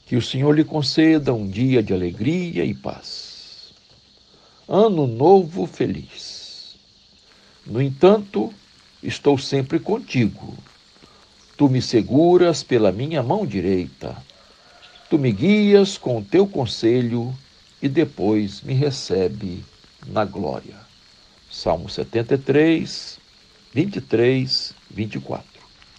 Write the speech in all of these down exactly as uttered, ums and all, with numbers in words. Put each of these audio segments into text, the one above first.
Que o Senhor lhe conceda um dia de alegria e paz. Ano novo feliz. No entanto, estou sempre contigo. Tu me seguras pela minha mão direita. Tu me guias com o teu conselho e depois me recebe na glória. Salmo setenta e três, vinte e três, vinte e quatro.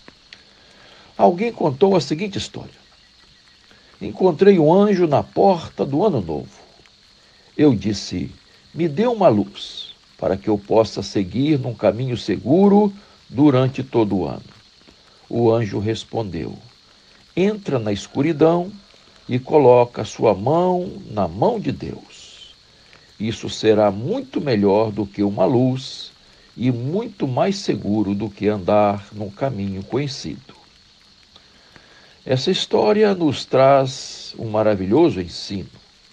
Alguém contou a seguinte história. Encontrei um anjo na porta do ano novo. Eu disse, me dê uma luz, para que eu possa seguir num caminho seguro durante todo o ano. O anjo respondeu, entra na escuridão e coloca sua mão na mão de Deus. Isso será muito melhor do que uma luz e muito mais seguro do que andar num caminho conhecido. Essa história nos traz um maravilhoso ensino.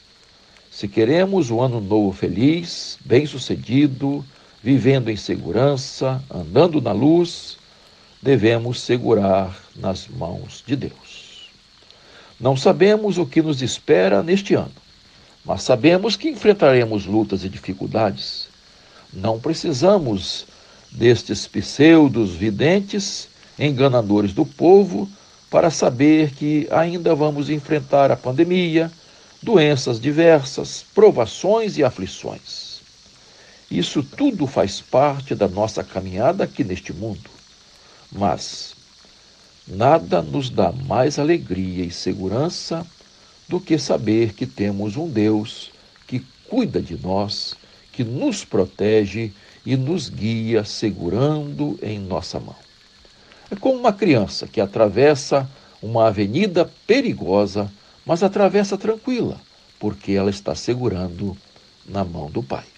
Se queremos um ano novo feliz, bem-sucedido, vivendo em segurança, andando na luz, devemos segurar nas mãos de Deus. Não sabemos o que nos espera neste ano, mas sabemos que enfrentaremos lutas e dificuldades. Não precisamos destes pseudos videntes, enganadores do povo, para saber que ainda vamos enfrentar a pandemia, doenças diversas, provações e aflições. Isso tudo faz parte da nossa caminhada aqui neste mundo. Mas nada nos dá mais alegria e segurança do que saber que temos um Deus que cuida de nós, que nos protege e nos guia segurando em nossa mão. É como uma criança que atravessa uma avenida perigosa, mas atravessa tranquila, porque ela está segurando na mão do Pai.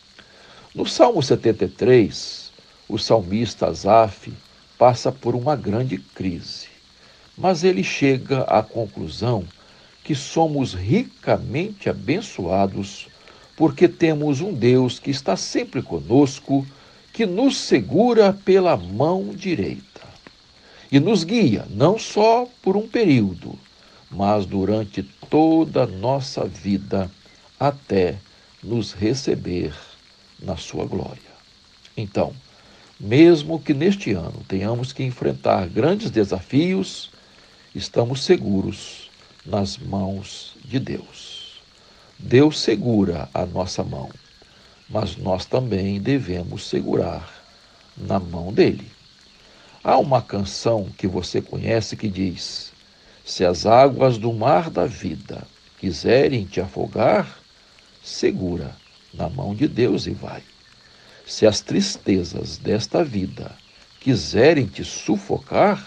No Salmo setenta e três, o salmista Asaf passa por uma grande crise, mas ele chega à conclusão que somos ricamente abençoados porque temos um Deus que está sempre conosco, que nos segura pela mão direita e nos guia não só por um período, mas durante toda a nossa vida até nos receber na sua glória. Então, mesmo que neste ano tenhamos que enfrentar grandes desafios, estamos seguros nas mãos de Deus. Deus segura a nossa mão, mas nós também devemos segurar na mão dele. Há uma canção que você conhece que diz, se as águas do mar da vida quiserem te afogar, segura na mão de Deus e vai. Se as tristezas desta vida quiserem te sufocar,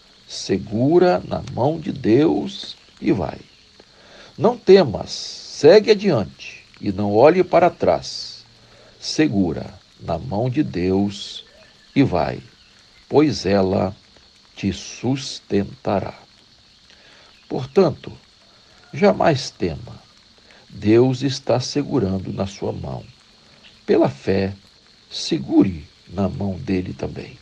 segura na mão de Deus e vai. Não temas, segue adiante e não olhe para trás. Segura na mão de Deus e vai, pois ela te sustentará. Portanto, jamais tema. Deus está segurando na sua mão. Pela fé, segure na mão dele também.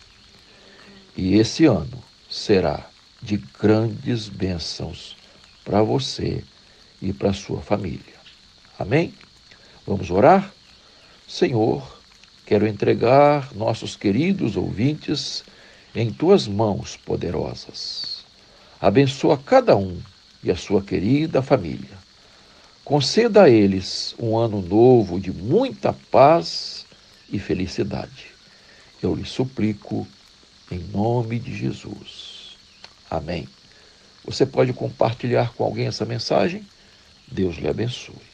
E esse ano será de grandes bênçãos para você e para sua família. Amém? Vamos orar? Senhor, quero entregar nossos queridos ouvintes em tuas mãos poderosas. Abençoa cada um e a sua querida família. Conceda a eles um ano novo de muita paz e felicidade. Eu lhe suplico em nome de Jesus. Amém. Você pode compartilhar com alguém essa mensagem? Deus lhe abençoe.